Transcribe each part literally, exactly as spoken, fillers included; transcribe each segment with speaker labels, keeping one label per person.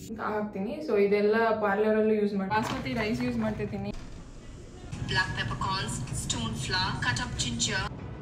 Speaker 1: ಹಾಕ್ತೀನಿ. ಸೊ ಇದೆಲ್ಲ ಪಾರ್ಲರಲ್ಲೂ ಯೂಸ್ ಮಾಡಿ. ಬಾಸ್ಮತಿ ರೈಸ್ ಯೂಸ್ ಮಾಡ್ತಿದ್ದೀನಿ.
Speaker 2: Black peppercorns, stone flour, cut up ginger.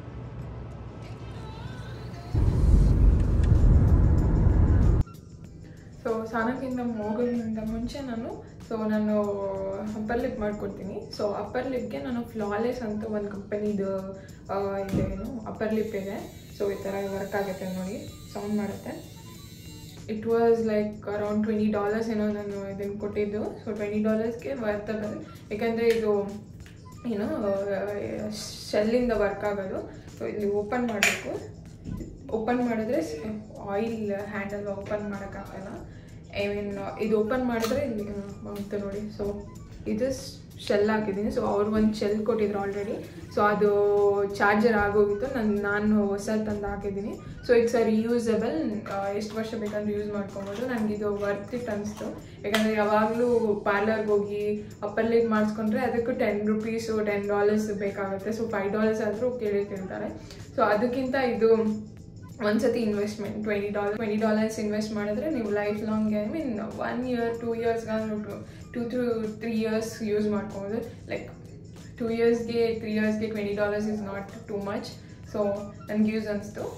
Speaker 1: So ಸ್ನಾನಕ್ಕಿಂತ ಹೋಗೋದ್ರಿಂದ ಮುಂಚೆ ನಾನು ಸೊ ನಾನು ಅಪ್ಪರ್ ಲಿಪ್ ಮಾಡ್ಕೊಡ್ತೀನಿ. ಸೊ ಅಪ್ಪರ್ ಲಿಪ್ಗೆ ನಾನು ಫ್ಲಾಲೆಸ್ ಅಂತ ಒಂದು ಕಂಪನಿದು ಇದೇನು ಅಪ್ಪರ್ ಲಿಪ್ ಇದೆ. ಸೊ ಈ ಥರ ವರ್ಕ್ ಆಗುತ್ತೆ ನೋಡಿ, ಸೌಂಡ್ ಮಾಡುತ್ತೆ. It was like around twenty dollars ಏನೋ ನಾನು ಇದನ್ನು ಕೊಟ್ಟಿದ್ದು. ಸೊ ಟ್ವೆಂಟಿ ಡಾಲರ್ಸ್ಗೆ ವರ್ತಬಲ್, ಯಾಕಂದರೆ ಇದು ಏನು ಶೆಲ್ಲಿಂದ ವರ್ಕ್ ಆಗೋದು. ಸೊ ಇಲ್ಲಿ ಓಪನ್ ಮಾಡಬೇಕು. ಓಪನ್ ಮಾಡಿದ್ರೆ ಆಯಿಲ್ ಹ್ಯಾಂಡಲ್ ಓಪನ್ ಮಾಡೋಕ್ಕಾಗಲ್ಲ. ಐ ಮೀನ್ ಇದು ಓಪನ್ ಮಾಡಿದ್ರೆ ಇಲ್ಲಿ ಬಂತು ನೋಡಿ. ಸೊ ಇದು ಶೆಲ್ ಹಾಕಿದ್ದೀನಿ. ಸೊ ಅವ್ರು ಒಂದು ಶೆಲ್ ಕೊಟ್ಟಿದ್ರು ಆಲ್ರೆಡಿ. ಸೊ ಅದು ಚಾರ್ಜರ್ ಆಗೋಗಿತ್ತು. ನಾನು ನಾನು ಹೊಸ ತಂದು ಹಾಕಿದ್ದೀನಿ. ಸೊ ಇಟ್ಸ್ ಅ ರಿಯೂಸಬಲ್, ಎಷ್ಟು ವರ್ಷ ಬೇಕಂದ್ರೆ ಯೂಸ್ ಮಾಡ್ಕೊಬೋದು. ನನಗೆ ಇದು ವರ್ತ್ ಇಟ್ ಅನಿಸ್ತು. ಯಾಕಂದರೆ ಯಾವಾಗಲೂ ಪಾರ್ಲರ್ಗೆ ಹೋಗಿ ಅಪ್ಪರ್ ಲಿಪ್ ಮಾಡಿಸ್ಕೊಂಡ್ರೆ ಅದಕ್ಕೂ ಟೆನ್ ರುಪೀಸು ಟೆನ್ ಡಾಲರ್ಸ್ ಬೇಕಾಗುತ್ತೆ. ಸೊ ಫೈವ್ ಡಾಲರ್ಸ್ ಆದರೂ ಕೇಳಿರ್ತಿರ್ತಾರೆ. ಸೊ ಅದಕ್ಕಿಂತ ಇದು ಒಂದ್ಸತಿ investment twenty dollar twenty dollars invest ಮಾಡಿದ್ರೆ ನೀವು life long I mean one year two ಇಯರ್ಸ್ಗಾದ್ರೂ two to three years use ಮಾಡ್ಕೊಬೋದು. ಲೈಕ್ ಟೂ ಇಯರ್ಸ್ಗೆ ತ್ರೀ ಇಯರ್ಸ್ಗೆ twenty dollars is not too much. So ನನಗೆ ಯೂಸ್ ಅನಿಸ್ತು.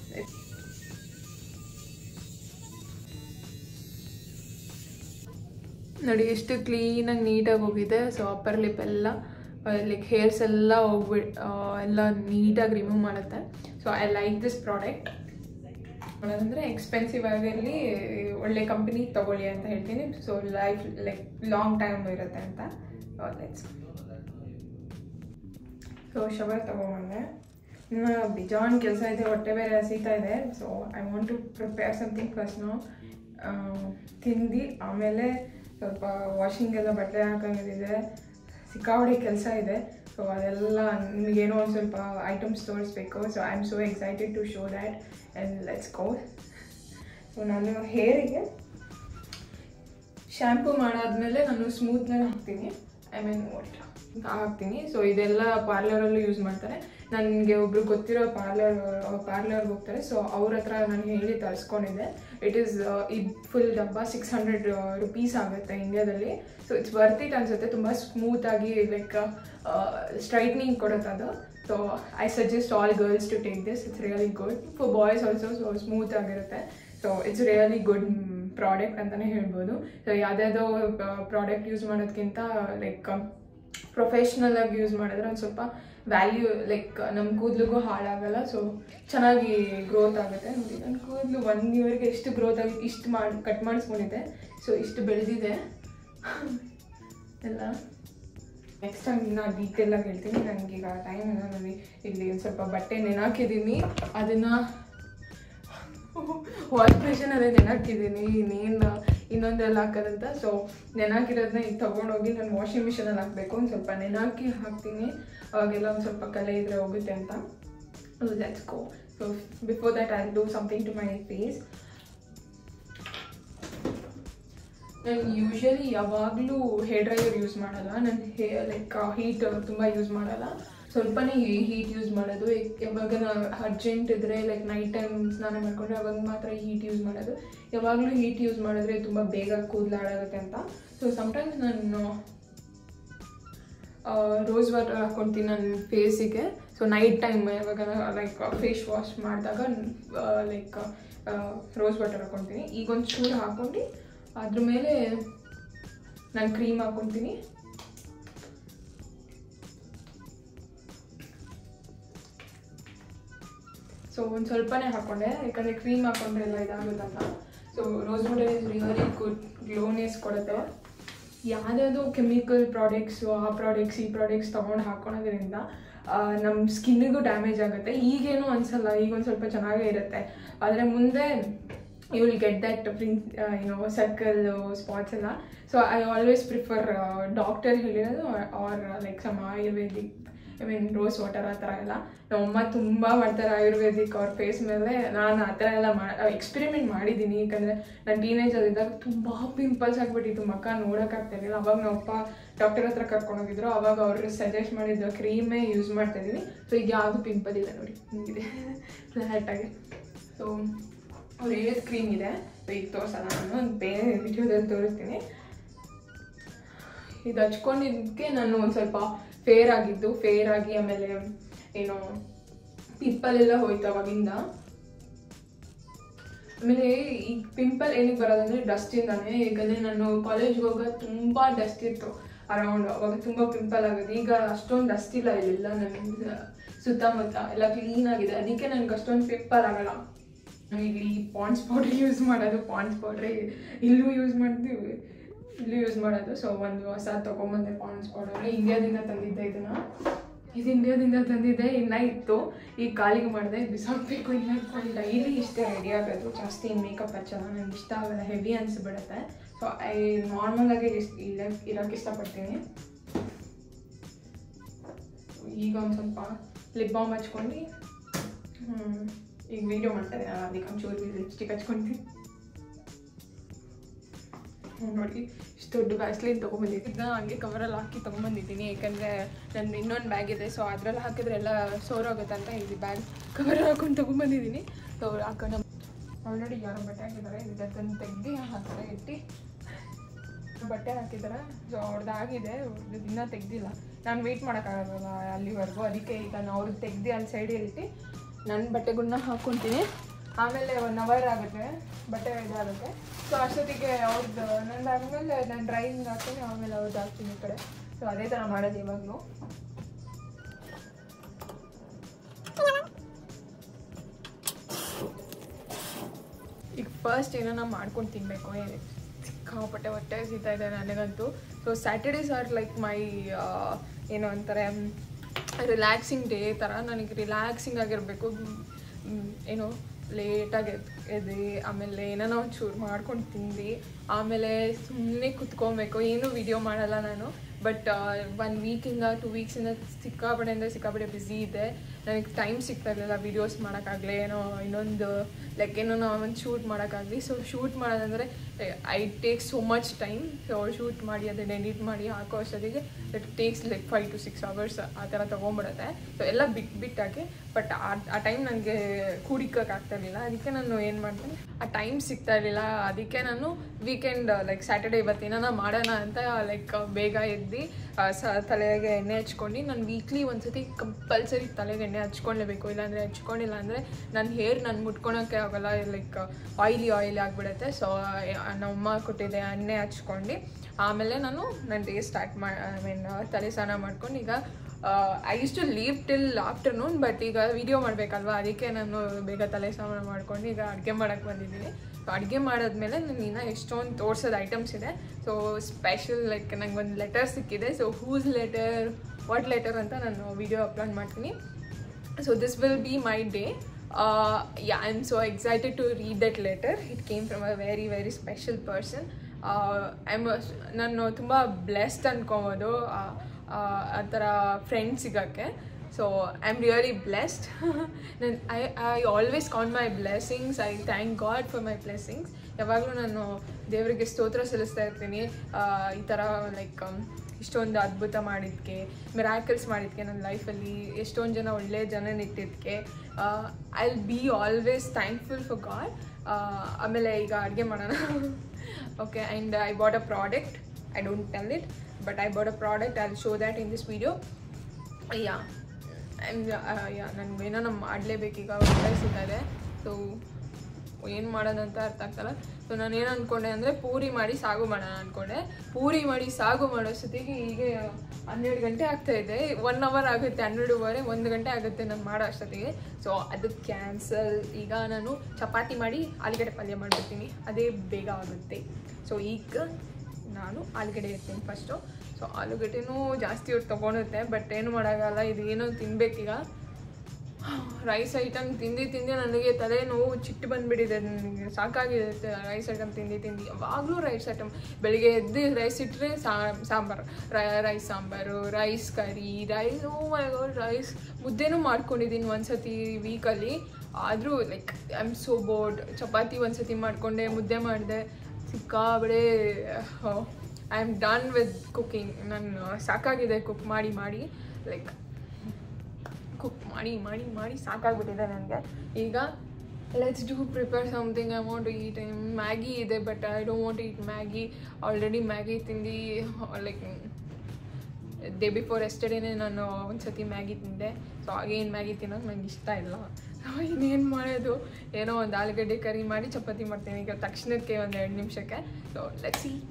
Speaker 1: ನೋಡಿ ಎಷ್ಟು ಕ್ಲೀನಾಗಿ ನೀಟಾಗಿ ಹೋಗಿದೆ. ಸೊ ಅಪ್ಪರ್ ಲಿಪ್ ಎಲ್ಲ ಲೈಕ್ ಹೇರ್ಸ್ ಎಲ್ಲ ಹೋಗ್ಬಿಟ್ಟು ಎಲ್ಲ ನೀಟಾಗಿ ರಿಮೂವ್ ಮಾಡುತ್ತೆ. So I like this product. ಅಂದರೆ ಎಕ್ಸ್ಪೆನ್ಸಿವ್ ಆಗಿರಲಿ, ಒಳ್ಳೆ ಕಂಪ್ನಿ ತೊಗೊಳ್ಳಿ ಅಂತ ಹೇಳ್ತೀನಿ. So life like long time ಇರುತ್ತೆ ಅಂತ. ಲೆಟ್ಸ್ ಸೊ ಶವರ್ ತೊಗೊಂಬಂದೆ. ಇನ್ನು ಬಿಜಾನ್ ಕೆಲಸ ಇದೆ, ಹೊಟ್ಟೆ ಬೇರೆ ಹಸೀತಾ ಇದೆ. So I want to prepare something first. ನಾವು ತಿಂದು ಆಮೇಲೆ ಸ್ವಲ್ಪ ವಾಷಿಂಗ್ ಎಲ್ಲ ಬಟ್ಟೆ ಹಾಕೋಂಗಿದೆ. ಸಿಕ್ಕಾಪಟ್ಟೆ ಕೆಲಸ ಇದೆ. ಸೊ ಅದೆಲ್ಲ ನಿಮಗೇನೋ ಒಂದು ಸ್ವಲ್ಪ ಐಟಮ್ಸ್ ತೋರಿಸ್ಬೇಕು. So I am so excited to show that and let's go. So ನಾನು ಹೇರಿಗೆ ಶ್ಯಾಂಪು ಮಾಡಾದ್ಮೇಲೆ ನಾನು ಸ್ಮೂತ್ನರ್ ಹಾಕ್ತೀನಿ. ಐ ಮೀನ್ ವಾಟ್ ಹಾಕ್ತೀನಿ. ಸೊ ಇದೆಲ್ಲ ಪಾರ್ಲರಲ್ಲೂ ಯೂಸ್ ಮಾಡ್ತಾರೆ. ನನಗೆ ಒಬ್ರು ಗೊತ್ತಿರೋ ಪಾರ್ಲರ್ ಪಾರ್ಲರ್ಗೆ ಹೋಗ್ತಾರೆ. ಸೊ ಅವ್ರ ಹತ್ರ ನಾನು ಹೇಳಿ ತರಿಸ್ಕೊಂಡಿದ್ದೆ. ಇಟ್ ಈಸ್ ಇದು ಫುಲ್ ಡಬ್ಬ ಸಿಕ್ಸ್ ಹಂಡ್ರೆಡ್ ರುಪೀಸ್ ಆಗುತ್ತೆ ಇಂಡಿಯಾದಲ್ಲಿ. ಸೊ ಇಟ್ಸ್ ವರ್ತ್ ಇಟ್ ಅನಿಸುತ್ತೆ. ತುಂಬ ಸ್ಮೂತಾಗಿ ಲೈಕ್ ಸ್ಟ್ರೈಟ್ನಿಂಗ್ ಕೊಡುತ್ತೆ ಅದು. So I suggest all girls to take this. It's really good for boys also. So smooth ಆಗಿರುತ್ತೆ. So it's really good product ಅಂತಲೇ ಹೇಳ್ಬೋದು. ಸೊ ಯಾವುದ್ಯಾವುದೋ ಪ್ರಾಡಕ್ಟ್ ಯೂಸ್ ಮಾಡೋದಕ್ಕಿಂತ ಲೈಕ್ ಪ್ರೊಫೆಷ್ನಲ್ ಆಗಿ ಯೂಸ್ ಮಾಡಿದ್ರೆ ಒಂದು ಸ್ವಲ್ಪ ವ್ಯಾಲ್ಯೂ ಲೈಕ್ ನಮ್ಮ ಕೂದಲಿಗೂ ಹಾಳಾಗಲ್ಲ. ಸೊ ಚೆನ್ನಾಗಿ ಗ್ರೋತ್ ಆಗುತ್ತೆ. ನೋಡಿ ನನ್ನ ಕೂದಲು ಒನ್ ಇಯರ್ಗೆ ಎಷ್ಟು ಗ್ರೋತ್ ಆಗಿ ಇಷ್ಟು ಮಾಡಿ ಕಟ್ ಮಾಡಿಸ್ಕೊಂಡಿದ್ದೆ. ಸೊ ಇಷ್ಟು ಬೆಳೆದಿದೆ ಎಲ್ಲ. ನೆಕ್ಸ್ಟ್ ಟೈಮ್ ನಾನು ಡೀಟೇಲಾಗಿ ಹೇಳ್ತೀನಿ. ನನಗೀಗ ಟೈಮ್ ಇಲ್ಲ. ನೋಡಿ ಇಲ್ಲಿ ಒಂದು ಸ್ವಲ್ಪ ಬಟ್ಟೆ ನೆನಾಕಿದ್ದೀನಿ. ಅದನ್ನು ವಾಶ್ ಬೇಷನ್ ಅದೇ ನೆನಾಕಿದ್ದೀನಿ. ಇನ್ನೇನು ಇನ್ನೊಂದೆಲ್ಲ ಹಾಕೋದಂತ. ಸೊ ನೆನಾಕಿರೋದನ್ನ ಈಗ ತೊಗೊಂಡೋಗಿ ನಾನು ವಾಷಿಂಗ್ ಮಿಷಿನಲ್ಲಿ ಹಾಕಬೇಕು. ಒಂದು ಸ್ವಲ್ಪ ನೆನಾಕಿ ಹಾಕ್ತೀನಿ. ಅವಾಗೆಲ್ಲ ಒಂದು ಸ್ವಲ್ಪ ಕಲೆ ಇದ್ರೆ ಹೋಗುತ್ತೆ ಅಂತ. Let's go. So before that I do something to my face. ನಾನು ಯೂಶ್ವಲಿ ಯಾವಾಗಲೂ ಹೇರ್ ಡ್ರೈಯರ್ ಯೂಸ್ ಮಾಡಲ್ಲ. ನಾನು ಹೇ ಲೈಕ್ ಹೀಟ್ ತುಂಬ ಯೂಸ್ ಮಾಡಲ್ಲ. ಸ್ವಲ್ಪನೇ ಹೀಟ್ ಯೂಸ್ ಮಾಡೋದು. ಯಾವಾಗ ನಾನು ಅರ್ಜೆಂಟ್ ಇದ್ದರೆ ಲೈಕ್ ನೈಟ್ ಟೈಮ್ ಸ್ನಾನ ಮಾಡಿಕೊಂಡ್ರೆ ಅವಾಗ ಮಾತ್ರ ಹೀಟ್ ಯೂಸ್ ಮಾಡೋದು. ಯಾವಾಗಲೂ ಹೀಟ್ ಯೂಸ್ ಮಾಡಿದ್ರೆ ತುಂಬ ಬೇಗ ಕೂದಲು ಹಾಳಾಗುತ್ತೆ ಅಂತ. ಸೊ ಸಮ್ಟೈಮ್ಸ್ ನಾನು ರೋಸ್ ವಾಟರ್ ಹಾಕ್ಕೊತೀನಿ ನನ್ನ ಫೇಸಿಗೆ. ಸೊ ನೈಟ್ ಟೈಮ್ ಯಾವಾಗ ಲೈಕ್ ಫೇಸ್ ವಾಶ್ ಮಾಡಿದಾಗ ಲೈಕ್ ರೋಸ್ ವಾಟರ್ ಹಾಕ್ಕೊತೀನಿ. ಈಗ ಒಂದು ಚೂರು ಹಾಕ್ಕೊಂಡು ಅದ್ರ ಮೇಲೆ ನಾನು ಕ್ರೀಮ್ ಹಾಕ್ಕೊತೀನಿ. ಸೊ ಒಂದು ಸ್ವಲ್ಪನೇ ಹಾಕ್ಕೊಂಡೆ, ಯಾಕಂದರೆ ಕ್ರೀಮ್ ಹಾಕ್ಕೊಂಡ್ರೆ ಎಲ್ಲ ಇದಾಗುತ್ತಂತ. So rose water is really good, glowness ಕೊಡುತ್ತೆ. ಯಾವುದ್ಯಾವುದೋ ಕೆಮಿಕಲ್ ಪ್ರಾಡಕ್ಟ್ಸು ಆ ಪ್ರಾಡಕ್ಟ್ಸ್ ಈ ಪ್ರಾಡಕ್ಟ್ಸ್ ತೊಗೊಂಡು ಹಾಕ್ಕೊಳೋದ್ರಿಂದ ನಮ್ಮ ಸ್ಕಿನ್ನಿಗೂ ಡ್ಯಾಮೇಜ್ ಆಗುತ್ತೆ. ಈಗೇನೂ ಅನಿಸಲ್ಲ, ಈಗ ಒಂದು ಸ್ವಲ್ಪ ಚೆನ್ನಾಗೇ ಇರುತ್ತೆ. ಆದರೆ ಮುಂದೆ ಯು ವಿಲ್ ಗೆಟ್ ದಟ್ ಪ್ರಿನ್ ಏನೋ ಸರ್ಕಲ್ಲು ಸ್ಪಾಟ್ಸ್ ಎಲ್ಲ. So I always prefer doctor ಹೇಳಿರೋದು are like some Ayurvedic I mean rose water ಆ ಥರ ಎಲ್ಲ. ನಮ್ಮಮ್ಮ ತುಂಬ ಮಾಡ್ತಾರೆ ಆಯುರ್ವೇದಿಕ್ ಅವ್ರ ಫೇಸ್ ಮೇಲೆ. ನಾನು ಆ ಥರ ಎಲ್ಲ ಮಾ ಎಕ್ಸ್ಪೆರಿಮೆಂಟ್ ಮಾಡಿದ್ದೀನಿ. ಯಾಕಂದರೆ ನಾನು ಟೀನೇಜಲ್ಲಿದ್ದಾಗ ತುಂಬ ಪಿಂಪಲ್ಸ್ ಆಗಿಬಿಟ್ಟಿತ್ತು, ಮುಖ ನೋಡೋಕ್ಕಾಗ್ತಾಯಿರಲಿಲ್ಲ. ಅವಾಗ ನಮ್ಮಪ್ಪ ಡಾಕ್ಟರ್ ಹತ್ರ ಕರ್ಕೊಂಡೋಗಿದ್ರು. ಅವಾಗ ಅವರು ಸಜೆಸ್ಟ್ ಮಾಡಿದ್ದು ಕ್ರೀಮೇ ಯೂಸ್ ಮಾಡ್ತಾಯಿದ್ದೀನಿ. ಸೊ ಈಗ ಯಾವುದು ಪಿಂಪಲ್ ಇಲ್ಲ ನೋಡಿ, ಹಿಂಗಿದೆ ಫ್ಲ್ಯಾಟಾಗಿ. ಸೊ ಅವ್ರು ಹೇಳಿದ ಕ್ರೀಮ್ ಇದೆ, ಈಗ ತೋರಿಸಲ್ಲ, ನಾನು ಒಂದು ಬೇರೆ ವಿಡಿಯೋದಲ್ಲಿ ತೋರಿಸ್ತೀನಿ. ಇದು ಹಚ್ಕೊಂಡಿದ್ದಕ್ಕೆ ನಾನು ಒಂದು ಸ್ವಲ್ಪ ಫೇರ್ ಆಗಿದ್ದು ಫೇರ್ ಆಗಿ ಆಮೇಲೆ ಏನು ಪಿಂಪಲ್ ಎಲ್ಲ ಹೋಯ್ತು ಅವಾಗಿಂದ. ಆಮೇಲೆ ಈ ಪಿಂಪಲ್ ಏನಕ್ಕೆ ಬರೋದಂದರೆ ಡಸ್ಟಿಂದಾನೆ. ಯಾಕಂದರೆ ನಾನು ಕಾಲೇಜ್ಗೆ ಹೋಗೋದು ತುಂಬ ಡಸ್ಟ್ ಇತ್ತು ಅರೌಂಡ್, ಅವಾಗ ತುಂಬ ಪಿಂಪಲ್ ಆಗೋದು. ಈಗ ಅಷ್ಟೊಂದು ಡಸ್ಟ್ ಇಲ್ಲ, ಇಲ್ಲೆಲ್ಲ ನನ್ನ ಸುತ್ತಮುತ್ತ ಎಲ್ಲ ಕ್ಲೀನಾಗಿದೆ, ಅದಕ್ಕೆ ನನಗೆ ಅಷ್ಟೊಂದು ಪಿಂಪಲ್ ಆಗೋಲ್ಲ. ಇಲ್ಲಿ ಪಾಂಡ್ಸ್ ಪೌಡ್ರ್ ಯೂಸ್ ಮಾಡೋದು, ಪಾಂಡ್ಸ್ ಪೌಡ್ರೆ ಇಲ್ಲೂ ಯೂಸ್ ಮಾಡ್ತೀವಿ, ಇಲ್ಲೂ ಯೂಸ್ ಮಾಡೋದು. ಸೊ ಒಂದು ಹೊಸ ತೊಗೊಂಬಂದೆ ಪಾಂಡ್ಸ್ ಪೌಡರ್, ಇಂಡಿಯಾದಿಂದ ತಂದಿದ್ದೆ ಇದನ್ನು. ಇದು ಇಂಡಿಯಾದಿಂದ ತಂದಿದ್ದೆ, ಇನ್ನೂ ಇತ್ತು, ಈಗ ಕಾಲಿಗೆ ಮಾಡಿದೆ, ಬಿಸಾಕಬೇಕು. ಇನ್ನು ಡೈಲಿ ಇಷ್ಟೇ ರೆಡಿ ಆಗೋದು, ಜಾಸ್ತಿ ಮೇಕಪ್ ಹಚ್ಚಲ್ಲ, ನನಗೆ ಇಷ್ಟ ಆಗಲ್ಲ, ಹೆವಿ ಅನಿಸ್ಬಿಡುತ್ತೆ. ಸೊ ಐ ನಾರ್ಮಲಾಗಿ ಇಲ್ಲ ಇರೋಕ್ಕೆ ಇಷ್ಟಪಡ್ತೀನಿ. ಈಗ ಒಂದು ಸ್ವಲ್ಪ ಲಿಪ್ ಬಾಮ್ ಹಚ್ಕೊಂಡು ಈಗ ವೀಡಿಯೋ ಮಾಡ್ತಾರೆ, ನಾನು ಅದಕ್ಕೆ ಒಂಚೂರು ಲಿಪ್ಸ್ಟಿಕ್ ಹಚ್ಕೊಳ್ತೀನಿ. ನೋಡಿ ಇಷ್ಟು ದೊಡ್ಡ ವ್ಯಾಸ್ಲಿನ್ ತೊಗೊಂಬಂದಿದ್ದೀನಿ, ಹಂಗೆ ಕವರಲ್ಲಿ ಹಾಕಿ ತೊಗೊಂಬಂದಿದ್ದೀನಿ. ಯಾಕಂದರೆ ನನ್ನ ಇನ್ನೊಂದು ಬ್ಯಾಗ್ ಇದೆ, ಸೊ ಅದರಲ್ಲಿ ಹಾಕಿದ್ರೆ ಎಲ್ಲ ಸೋರೋಗುತ್ತೆ ಅಂತ ಇದು ಬ್ಯಾಗ್ ಕವರ್ ಹಾಕೊಂಡು ತೊಗೊಂಬಂದಿದ್ದೀನಿ. ಸೊ ಹಾಕೊಂಡು ಆಲ್ರೆಡಿ ಯಾರೋ ಬಟ್ಟೆ ಹಾಕಿದ್ದಾರೆ, ಇದನ್ನು ತೆಗ್ದು ಹಾಕಿದ್ರೆ ಇಟ್ಟು ಬಟ್ಟೆ ಹಾಕಿದ್ದಾರೆ. ಸೊ ಅವ್ರದ್ದಾಗಿದೆ, ಇನ್ನೂ ತೆಗ್ದಿಲ್ಲ, ನಾನು ವೆಯ್ಟ್ ಮಾಡೋಕ್ಕಾಗಲ್ಲ ಅಲ್ಲಿವರೆಗೂ. ಅದಕ್ಕೆ ಈಗ ನಾನು ಅವ್ರಿಗೆ ತೆಗ್ದು ಅಲ್ಲಿ ಸೈಡಲ್ಲಿ ಇಟ್ಟು ನನ್ನ ಬಟ್ಟೆಗಳನ್ನ ಹಾಕ್ಕೊತೀನಿ. ಆಮೇಲೆ ಒನ್ ಅವರ್ ಆಗುತ್ತೆ ಬಟ್ಟೆ ಇದಾಗುತ್ತೆ. ಸೊ ಅಷ್ಟೊತ್ತಿಗೆ ಅವ್ರದ್ದು ನಂದು ಆದಮೇಲೆ ನಾನು ಡ್ರೈಯಿಂಗ್ ಹಾಕ್ತೀನಿ, ಆಮೇಲೆ ಅವ್ರದ್ದು ಹಾಕ್ತೀನಿ ಈ ಕಡೆ. ಸೊ ಅದೇ ಥರ ಮಾಡೋದು ಇವಾಗಲೂ. ಈಗ ಫಸ್ಟ್ ಏನೋ ನಾವು ಮಾಡ್ಕೊಂಡು ತಿನ್ನಬೇಕು, ಸಿಕ್ಕಾಪಟ್ಟೆ ಹೊಟ್ಟೆ ಸಿಗ್ತಾ ಇದೆ ನನಗಂತೂ. So Saturdays are like my ಏನು ಅಂತಾರೆ ರಿಲ್ಯಾಕ್ಸಿಂಗ್ ಡೇ ಥರ. ನನಗೆ ರಿಲ್ಯಾಕ್ಸಿಂಗ್ ಆಗಿರಬೇಕು, ಏನು ಲೇಟಾಗಿ ಎದ್ದು ಆಮೇಲೆ ಏನೋ ಒಂಚೂರು ಮಾಡ್ಕೊಂಡು ತಿಂದು ಆಮೇಲೆ ಸುಮ್ಮನೆ ಕುತ್ಕೊಬೇಕು, ಏನೂ ವಿಡಿಯೋ ಮಾಡಲ್ಲ ನಾನು. ಬಟ್ ಒನ್ ವೀಕಿಂದ ಟು ವೀಕ್ಸಿಂದ ಸಿಕ್ಕಾಪಡೆ ಅಂದರೆ ಸಿಕ್ಕಾಪಡೆ ಬ್ಯುಸಿ ಇದೆ, ನನಗೆ ಟೈಮ್ ಸಿಗ್ತಾ ಇರಲಿಲ್ಲ ವೀಡಿಯೋಸ್ ಮಾಡೋಕ್ಕಾಗಲಿ, ಏನೋ ಇನ್ನೊಂದು ಲೈಕ್ ಏನೋ ಒಂದು ಶೂಟ್ ಮಾಡೋಕ್ಕಾಗಲಿ. ಸೊ ಶೂಟ್ ಮಾಡೋದಂದರೆ I take so much time. So shoot ಮಾಡಿ ಅದನ್ನು ಎಡಿಟ್ ಮಾಡಿ ಹಾಕೋ ಅಷ್ಟೊತ್ತಿಗೆ it takes like five to six hours ಆ ಥರ ತೊಗೊಂಬಿಡುತ್ತೆ. ಸೊ ಎಲ್ಲ ಬಿಟ್ಟು ಬಿಟ್ಟಾಕಿ, ಬಟ್ ಆ ಆ ಟೈಮ್ ನನಗೆ ಕೂಡಿಕ್ಕಾಗ್ತಾಯಿರಲಿಲ್ಲ. ಅದಕ್ಕೆ ನಾನು ಏನು ಮಾಡ್ತೀನಿ, ಆ ಟೈಮ್ ಸಿಗ್ತಾ ಇರಲಿಲ್ಲ. ಅದಕ್ಕೆ ನಾನು ವೀಕೆಂಡ್ ಲೈಕ್ ಸ್ಯಾಟರ್ಡೇ ಇವತ್ತೇನ ಮಾಡೋಣ ಅಂತ ಲೈಕ್ ಬೇಗ ಎದ್ದು ಸ ತಲೆಗೆ ಎಣ್ಣೆ ಹಚ್ಕೊಂಡು, ನಾನು ವೀಕ್ಲಿ ಒಂದ್ಸತಿ ಕಂಪಲ್ಸರಿ ತಲೆಗೆ ಎಣ್ಣೆ ಹಚ್ಕೊಳ್ಳೇಬೇಕು. ಇಲ್ಲಾಂದರೆ ಹಚ್ಕೊಂಡಿಲ್ಲ ಅಂದರೆ ನನ್ನ ಹೇರ್ ನಾನು ಮುಟ್ಕೊಳೋಕ್ಕೆ ಆಗೋಲ್ಲ, ಲೈಕ್ ಆಯಿಲಿ ಆಯಿಲಿ ಆಗಿಬಿಡುತ್ತೆ. ಸೊ ನಮ್ಮಮ್ಮ ಕೊಟ್ಟಿದ್ದೆ ಎಣ್ಣೆ ಹಚ್ಕೊಂಡು ಆಮೇಲೆ ನಾನು ನನ್ನ ಡೇ ಸ್ಟಾರ್ಟ್ ಮಾ ಐ ಮೀನ್ ತಲೆ ಸ್ನಾನ ಮಾಡ್ಕೊಂಡು. ಈಗ I use to leave till afternoon, but ಈಗ ವೀಡಿಯೋ ಮಾಡಬೇಕಲ್ವ, ಅದಕ್ಕೆ ನಾನು ಬೇಗ ತಲೆ ಸ್ನಾನ ಮಾಡ್ಕೊಂಡು ಈಗ ಅಡುಗೆ ಮಾಡೋಕ್ಕೆ ಬಂದಿದ್ದೀನಿ. ಸೊ ಅಡುಗೆ ಮಾಡಾದ್ಮೇಲೆ ನಾನು ಇನ್ನೂ ಎಷ್ಟೊಂದು ತೋರಿಸೋದು ಐಟಮ್ಸ್ ಇದೆ. ಸೊ ಸ್ಪೆಷಲ್ ಲೈಕ್ ನಂಗೆ ಒಂದು ಲೆಟರ್ ಸಿಕ್ಕಿದೆ. So whose letter what letter ಅಂತ ನಾನು ವೀಡಿಯೋ ಅಪ್ಲೋಡ್ ಮಾಡ್ತೀನಿ. So this will be my day. Yeah I am so excited to read that letter. It came from a very very special person. I am ನಾನು ತುಂಬ blessed ಅನ್ಕೊಬೋದು ಆ ಥರ friend ಸಿಗೋಕ್ಕೆ. So I am really blessed. ನಾನು I I always count my blessings. I thank God for my blessings. ಯಾವಾಗಲೂ ನಾನು ದೇವರಿಗೆ ಸ್ತೋತ್ರ ಸಲ್ಲಿಸ್ತಾ ಇರ್ತೀನಿ, ಈ ಥರ ಲೈಕ್ ಇಷ್ಟೊಂದು ಅದ್ಭುತ ಮಾಡಿದ್ದಕ್ಕೆ, ಮಿರಾಕಲ್ಸ್ ಮಾಡಿದ್ದಕ್ಕೆ ನನ್ನ ಲೈಫಲ್ಲಿ, ಎಷ್ಟೊಂದು ಜನ ಒಳ್ಳೆಯ ಜನ ಇಟ್ಟಿದ್ದಕ್ಕೆ. I will be always thankful for God. ಆಮೇಲೆ ಈಗ ಅಡುಗೆ ಮಾಡೋಣ. Okay, and I bought a product. I don't tell it, but I bought a product. I will show that in this video. Yeah and yeah ನನಗೆ ಏನೋ ನಮ್ಮ ಮಾಡಲೇಬೇಕೀಗ ಒಳ್ಳೆ ಸಿಗ್ತಾಯಿದೆ. So ಏನು ಮಾಡೋದಂತ ಅರ್ಥ ಆಗ್ತಲ್ಲ. ಸೊ ನಾನು ಏನು ಅಂದ್ಕೊಂಡೆ ಅಂದರೆ ಪೂರಿ ಮಾಡಿ ಸಾಗು ಮಾಡೋಣ ಅಂದ್ಕೊಂಡೆ. ಪೂರಿ ಮಾಡಿ ಸಾಗು ಮಾಡೋ ಸತಿಗೆ ಹೀಗೆ ಹನ್ನೆರಡು ಗಂಟೆ ಆಗ್ತಾಯಿದೆ. ಒನ್ ಅವರ್ ಆಗುತ್ತೆ, ಹನ್ನೆರಡೂವರೆ ಒಂದು ಗಂಟೆ ಆಗುತ್ತೆ ನಾನು ಮಾಡೋ ಅಷ್ಟೊತ್ತಿಗೆ. ಸೊ ಅದು ಕ್ಯಾನ್ಸಲ್. ಈಗ ನಾನು ಚಪಾತಿ ಮಾಡಿ ಆಲೂಗಡ್ಡೆ ಪಲ್ಯ ಮಾಡಿಬಿಡ್ತೀನಿ, ಅದೇ ಬೇಗ ಆಗುತ್ತೆ. ಸೊ ಈಗ ನಾನು ಆಲೂಗಡ್ಡೆ ಇರ್ತೀನಿ ಫಸ್ಟು. ಸೊ ಆಲೂಗಡ್ಡೆನೂ ಜಾಸ್ತಿ ಹೊತ್ತು ತೊಗೊಳುತ್ತೆ, ಬಟ್ ಏನು ಮಾಡೋಕ್ಕಲ್ಲ, ಇದು ಏನೋ ತಿನ್ನಬೇಕೀಗ. ರೈಸ್ ಐಟಮ್ ತಿಂದು ತಿಂದು ನನಗೆ ತಲೆ ನೋವು ಚಿಟ್ಟು ಬಂದುಬಿಟ್ಟಿದೆ, ನನಗೆ ಸಾಕಾಗಿದೆ ರೈಸ್ ಐಟಮ್ ತಿಂದು ತಿಂದು. ಯಾವಾಗಲೂ ರೈಸ್ ಐಟಮ್, ಬೆಳಿಗ್ಗೆ ಎದ್ದು ರೈಸ್ ಇಟ್ಟರೆ sambar, rice sambar, rice curry, rice oh my God rice. ಮುದ್ದೆನೂ ಮಾಡ್ಕೊಂಡಿದ್ದೀನಿ ಒಂದು ಸತಿ ವೀಕಲ್ಲಿ, ಆದರೂ like I am so bored. Chapati ಒಂದು ಸತಿ ಮಾಡಿಕೊಂಡೆ, ಮುದ್ದೆ ಮಾಡಿದೆ, ಸಿಕ್ಕಾಬಡೆ. I am done with cooking. ನಾನು ಸಾಕಾಗಿದೆ ಕುಕ್ ಮಾಡಿ ಮಾಡಿ, ಲೈಕ್ ಕುಕ್ ಮಾಡಿ ಮಾಡಿ ಮಾಡಿ ಸಾಕಾಗ್ಬಿಟ್ಟಿದೆ ನನಗೆ. ಈಗ let's do prepare something I want to eat. Maggie ಇದೆ but I don't want to eat Maggie. Already Maggie ತಿಂದು like ಡೇ ಬಿಫೋರ್ ಎಸ್ಟರ್ಡೇನೆ ನಾನು ಒಂದ್ಸತಿ ಮ್ಯಾಗಿ ತಿಂದೆ. ಸೊ ಆಗೇನು ಮ್ಯಾಗಿ ತಿನ್ನೋದು ನಂಗೆ ಇಷ್ಟ ಇಲ್ಲ. ಇನ್ನೇನು ಮಾಡೋದು, ಏನೋ ಒಂದು ಆಲೂಗಡ್ಡೆ ಕರಿ ಮಾಡಿ ಚಪಾತಿ ಮಾಡ್ತೀನಿ ಈಗ ತಕ್ಷಣಕ್ಕೆ ಒಂದು ಎರಡು ನಿಮಿಷಕ್ಕೆ. So let's see.